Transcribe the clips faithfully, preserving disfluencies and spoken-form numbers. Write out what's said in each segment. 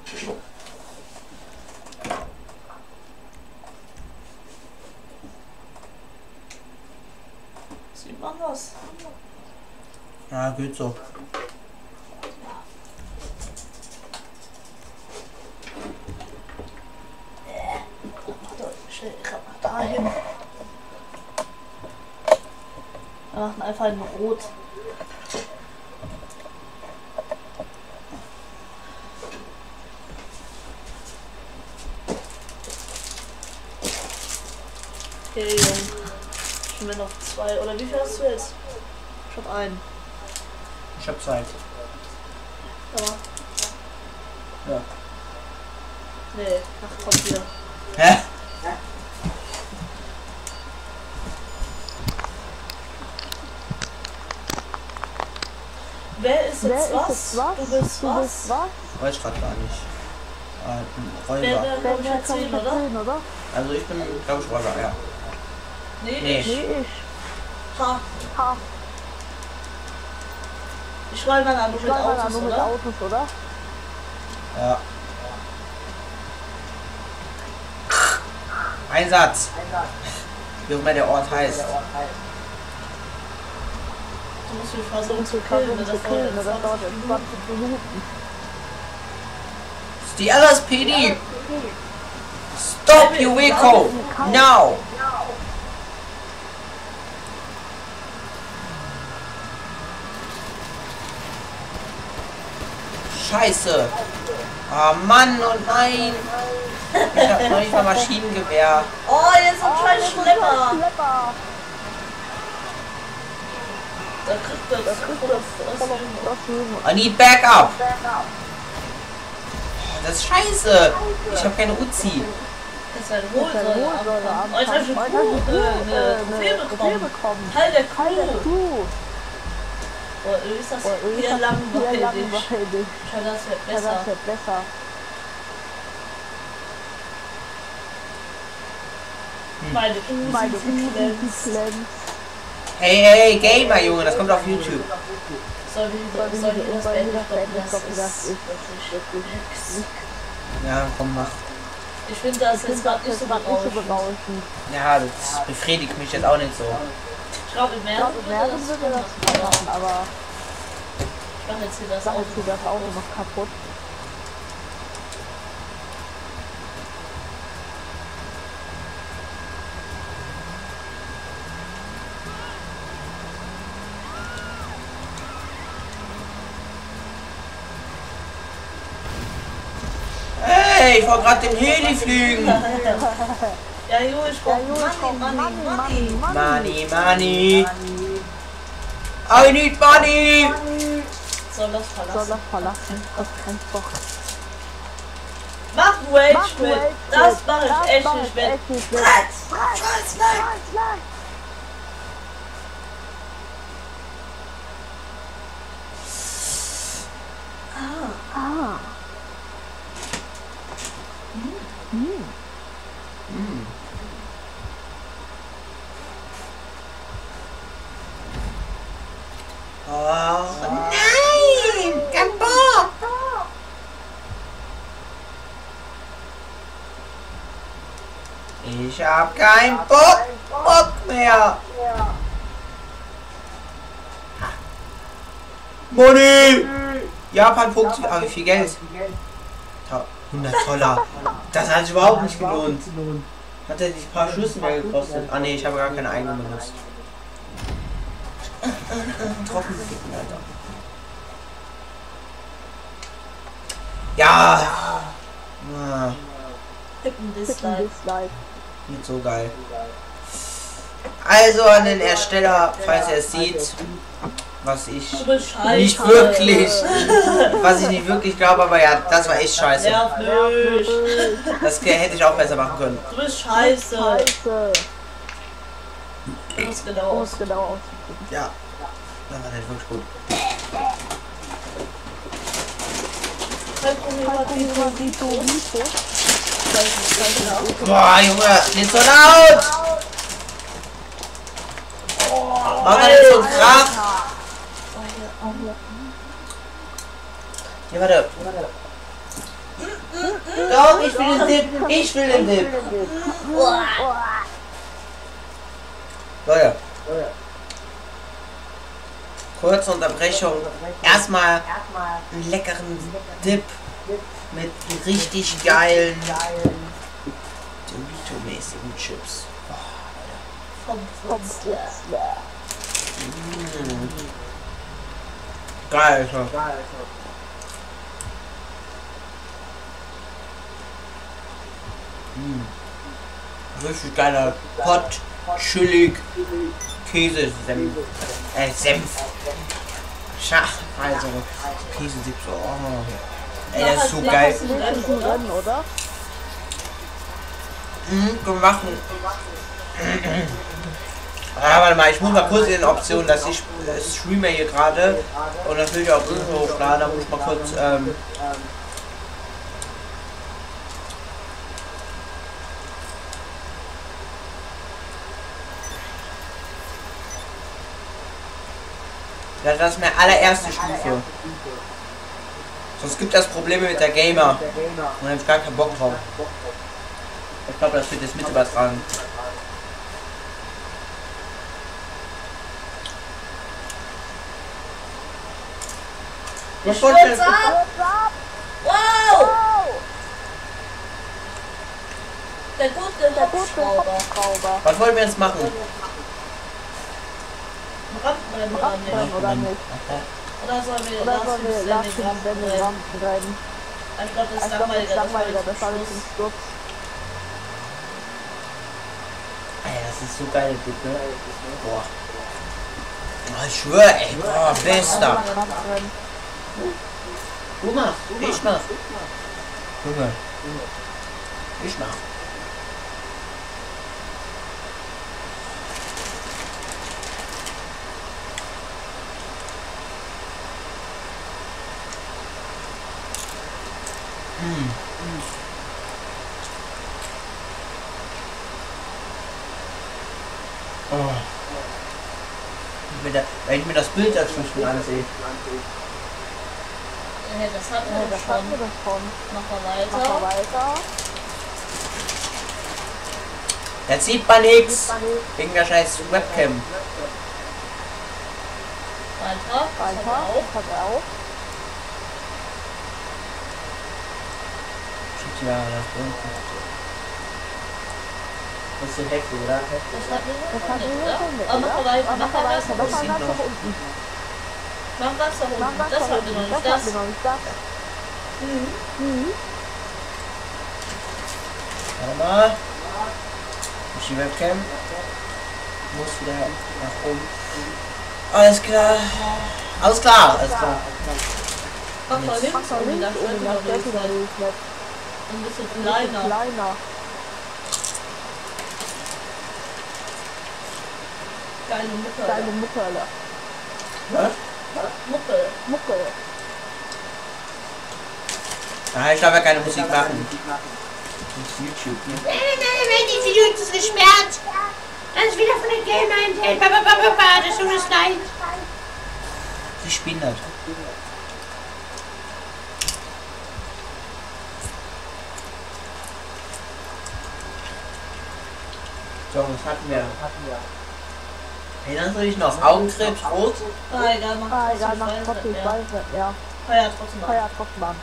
Sieht man was? Ja, geht so. Ich hab mal dahin. Wir machen einfach ein Rot. Okay, Junge. Schon wir noch zwei. Oder wie viel hast du jetzt? Ich hab einen. Ich hab Zeit. Aber. Ja. Nee, ach, kommt wieder. Hä? Wer ist Wer jetzt ist was? jetzt was? Du bist Du was? bist was? Weiß ich grad gar nicht. Ah, ein Wer Räuber. wäre, Wer glaube ich, wer kann erzählen, ich oder? erzählen, oder? Also ich bin, glaube ich, Räuber, ja. Nee, Nee. ich. Nee, ich. Ha. Ha. Ich schreibe mal an, du Ich mit war mal Autos, nur mit oder? Autos, oder? Ja. Einsatz! Wie auch immer der Ort heißt. Du musst mich versuchen zu Ich versuche killen, das zu killen, das dauert dauert jetzt jetzt zwanzig zwanzig Minuten. Das ist die L S P D! Stop your vehicle! Now! Scheiße! Ah Mann und nein! Ich hab noch nicht mal Maschinengewehr. Oh, jetzt ein scheiß Schlepper! Schlepper. Da kriegt er das. Kriegst du das voll auf den Straßen. I need backup! Das ist scheiße! Ich hab keine Uzi. Das ist eine Hohlsäule Hohlsäule am anfangen. Oh, jetzt hab ich Anfang. eine Heute hast du Kuh, äh, äh, eine eine Trophäe Trophäe bekommen. bekommen. Teil der Teil der Kuh. Kuh. Oh, irgendwie ist das Oh, irgendwie hier ist das hier langweilig. langweilig. Schau, das wird Ja, besser. das wird besser. Meine Kuh Meine sind Uhren, die glänzt. glänzt. Hey, hey, Gamer, Junge, das kommt auf YouTube. Soll ich Soll soll ich ich das soll ich beenden? das Ich glaube, beenden? Ich glaube, das das ist ist wirklich nix. Ja, komm, mach. Ich finde das Ich jetzt finde gerade das nicht so jetzt grad nicht so berauschend. berauschend. Ja, das befriedigt mich jetzt auch nicht so. Ich glaube, im Ich März glaube, im würde März das würde das schon schon machen. machen, aber Ich mache jetzt hier das sag Auto. jetzt hier das Auto noch kaputt. Hey, ich wollte gerade den Heli fliegen. Ja, Jo, ich Ja, brauche Junge, komm, Money, Money, Money. Money, money. I need money. Soll das Soll verlassen? das verlassen? Das kann doch. Mach Rage Mach mit. Rage Das mit. mache Das ich echt mach nicht ich mit. echt nicht mit. Bratz, Bratz, Bratz, nein. Bratz, nein. Ah. Hm. Oh, nein, kein Bock. Ich hab keinen Bock, Bock mehr. Money. Japan funktioniert. Ah, wie viel Geld? hundert Dollar. Das hat sich überhaupt nicht gelohnt. Hat er die paar Schüsse mehr gekostet? Ah ne, ich habe gar keine eigenen benutzt. Trocken ficken, Alter. Ja. Ah, Tippen Tippen Dislike. Dislike. nicht so geil. Also an den Ersteller, falls er es sieht, was ich Du bist scheiße. nicht wirklich, was ich nicht wirklich glaube, aber ja, das war echt scheiße. Nerv nicht. Das hätte ich auch besser machen können. Du bist scheiße. Scheiße. Du musst genau Um aus. es genau auszudrücken. Ja, das war nicht wirklich gut. Kein Problem, hat die Vito, Vito. Boah, Junge, nicht so laut! Mach mal nicht so einen Krach! Hier, warte. Doch, ich will den Dip. Ich will den Dip. Leute. Kurze Unterbrechung. Erstmal einen leckeren Dip mit richtig geilen Dorito-mäßigen Chips. Vom Putzler. Mm. Geil, Alter. Mm. Richtig geiler Pott, chillig, Käse, Senf, äh, Senf. Schach, also, Käse, so, oh. Ey, das ist so geil. Rennen, oder? Mhm, können wir machen. Ah, warte mal, ich muss mal kurz in den Optionen, dass ich äh, streame hier gerade und natürlich auch Bilder hochladen, da muss ich mal kurz, ähm, ja, das ist meine allererste Stufe. Sonst gibt es Probleme mit der Gamer. Und da habe ich gar keinen Bock drauf. Ich glaube, das wird jetzt mit übertragen. Ich stürze ab! Wow! Der gute Hubschrauber. Was wollen wir jetzt machen? Rampen oder nicht? Oder nicht? Oder sollen wir Oder sollen wir Lars Lars Rampen in den rennen? Rampen rennen? Ich glaube, das Ich ist glaube, das ist langweiliger. langweiliger, das war jetzt ein Sturz. Ey, das ist so geil, bitte. Boah. Oh, ich schwöre, ey, boah, bester. Du machst, ich mach. Junge. Ich mach. Hm. Oh. Wenn ich mir das Bild dazu schon ansehe. Ja, das hatten Ja, wir das schon. hatten wir das schon. Mach mal Mach weiter. mal weiter. Jetzt sieht man nichts. Wegen der scheiß Webcam. Weiter. Das hat er Weiter. auch. Das hat er auch. Shit, ja, das unten. Das ist so heftig, oder? Das hatten wir Das noch hat er nicht, nicht, oder? Aber mach mal weiter. Aber Mach mal ganz weiter. nach Das war unten. ganz nach unten. Mach ganz nach Mach unten. ganz Das nach hatten wir noch unten. nicht. Das hatten Das. wir noch nicht. Das. Mhm. Warte mal. Ich die Webcam. Muss wieder nach oben. Alles klar. Alles klar. Alles klar. Mach mal links Mach mal oben. Da links oben. stellt Da man stellt nicht er fest. nicht fest. Ein bisschen Ein bisschen kleiner. kleiner. Geile Mucke. Kleine Muckerle. Was? Mucke. Muckel. Ah, ich darf ja keine Musik machen. Das ist YouTube, ne? Nein, nein, nein, die Video ist gesperrt. Das ist wieder von den Gamer enthält. Ba, ba, ba, ba, ba, das tut uns leid. Sie spielen das. So, was hatten wir? Erinnerst du dich noch? Augenkrebs, rot? Ah, egal, mach Ah, trotzdem egal, mach weiter, trotzdem ja. weiter. Ja. Ah ja, trotzdem Ah weiter. ja, trotzdem an.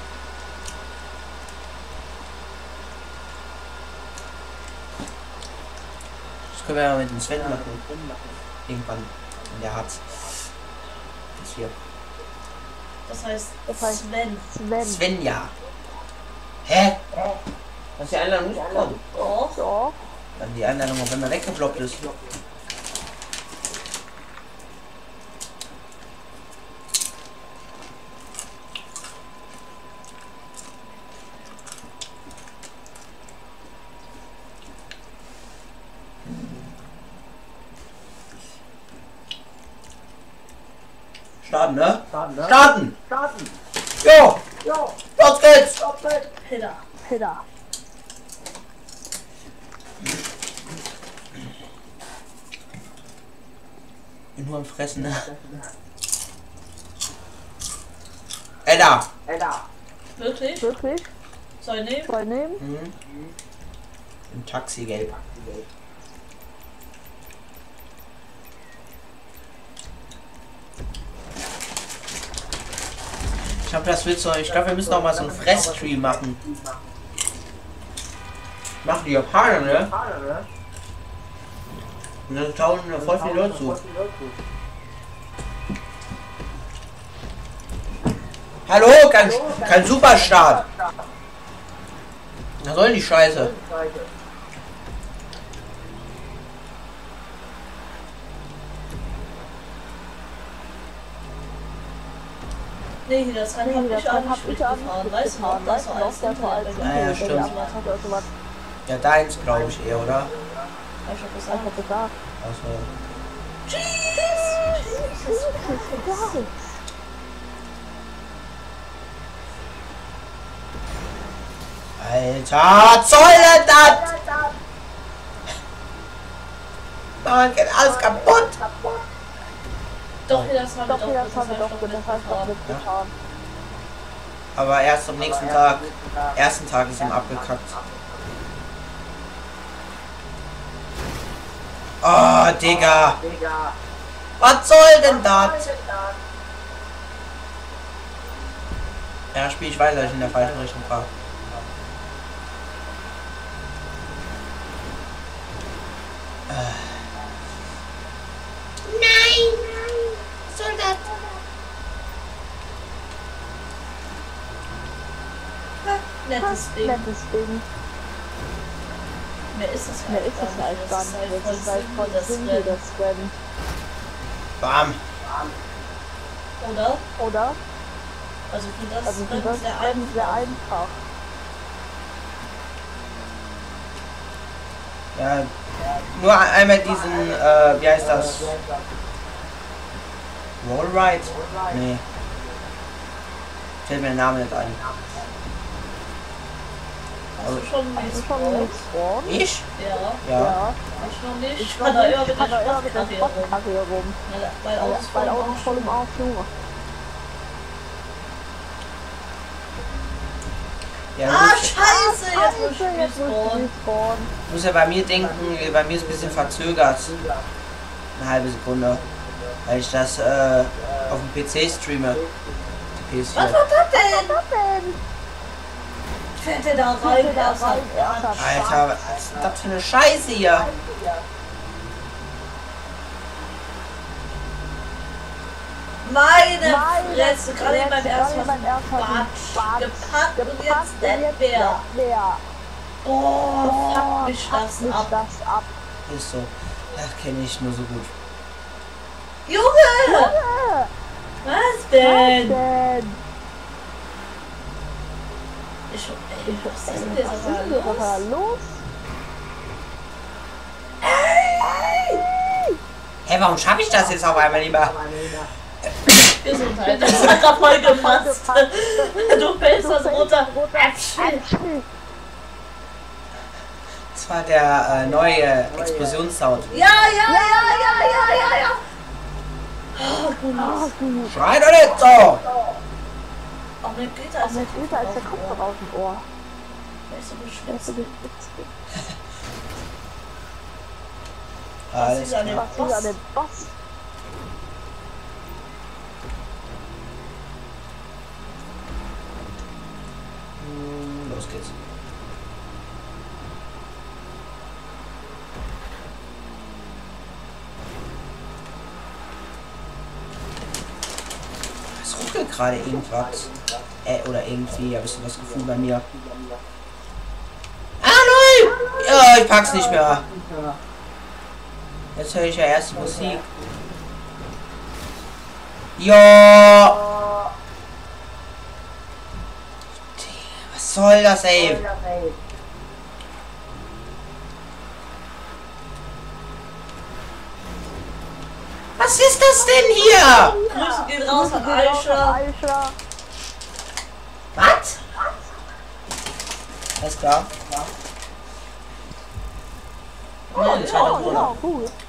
Das können wir ja mit dem Sven machen. Irgendwann. Und der hat's. Das hier. Das heißt, Das heißt Sven. Sven. Svenja. Hä? Hast du die Einladung nicht bekommen? Doch. Ja. Dann die Einladung, auch wenn er weggeblockt ist. Starten, ne? Starten, ne? Starten! Starten. Jo! Jo. Los geht's! Peter. Peter. Bin nur am Fressen, ne? Edda! Edda. Wirklich? Wirklich? Soll ich nehmen? Soll ich nehmen? Mhm. Im Taxigelb. Ich glaube, das willst du. Ich glaube, wir müssen auch mal so einen Fressstream machen. Machen die Japaner, ne? Und dann schauen voll viele Leute zu. Hallo, kein, kein Superstart. Was soll die Scheiße? Nee, das Rennen hab ich auch nicht mitgefahren. Weißt du noch, das war alles der Fall. Ah, ja, stimmt. Ja, deins glaube ich eher, oder? Hab ich schon gesagt. gesagt. Also. Alter, was soll denn das? Man geht alles kaputt. Doch, das haben wir Doch, doch, das haben wir doch, das heißt doch mitgefahren. Aber erst am nächsten Tag, ersten Tag ist ihm abgekackt. Oh, Digga. Was soll denn das? Ja, spiel ich weiter, ich in der falschen Richtung fahre. Nein! Was soll das? Nettes Ding. Nettes Ding. Mehr ist das Mehr ist es ja eigentlich gar nicht. Das ist halt voll das Sinn, Rennen. das Rennen. Bam. Oder? Oder? Also für das Also für Rennen das sehr Rennen sehr einfach. einfach. Ja, nur einmal diesen, äh, wie heißt das? Wallride? Nee. Fällt mir der Name nicht ein. Hast du schon Hast du nicht schon nichts vor? Ich? Ja, Ja. Ja. ich noch nicht. Ich Ich kann da immer mit ich der kann da immer mit der Sportkarre rum. Sportkarre rum. Weil Autos Weil voll im Autos voll im Arsch. Arsch. Ja, Ah, muss, scheiße! Jetzt muss ich Scheiße, jetzt muss respawnen. ich spawnen. muss ja bei mir denken, bei mir ist ein bisschen verzögert. Eine halbe Sekunde. Weil ich das äh, auf dem P C streame. Die P S Was vier. war das denn? Was denn? Fährt der da rein? Fährt der da Erster rein? Quatsch. Alter, was ist denn das für eine Scheiße hier? Meine Meine Fresse, gerade in meinem Fresse, ersten gerade in meinem ersten Batsch. Batsch. Gepackt und Gepackt jetzt und jetzt Deadbear. Deadbear. Oh, fuck mich fuck das mich ab. das ab. Ist so. Das kenne ich nur so gut. Junge! Junge, Was was denn? denn? Ich, ey, was ist denn jetzt Was ist aber denn jetzt aber los? los? Hä, warum schaffe ich das jetzt auf einmal lieber? Gesundheit, das hat grad voll gepasst. Du fällst das runter. Äpfel. Das war der äh, neue Explosionssound. Ja, ja, ja, ja, ja, ja, ja. Oh, gut. Ah, gut. Schrei doch nicht so! Oh, mir geht das. Mir geht da ist der Kopf aus dem Ohr. Weißt du, Der ist beschwitzt. so gespitzt. Alles ist an dem klar. Was ist an dem Boss? Hm, Los geht's. Es ruckelt gerade irgendwas. Äh, oder irgendwie, habe ich so das Gefühl bei mir. Ah, nein! Ja, ich pack's nicht mehr. Jetzt höre ich ja erst die Musik. Ja! Was soll das, ey? Was ist das denn hier? Grüße gehen raus an Aisha. Aisha. Was? Alles klar. Oh, Ja, ja. Oh, ja, gut.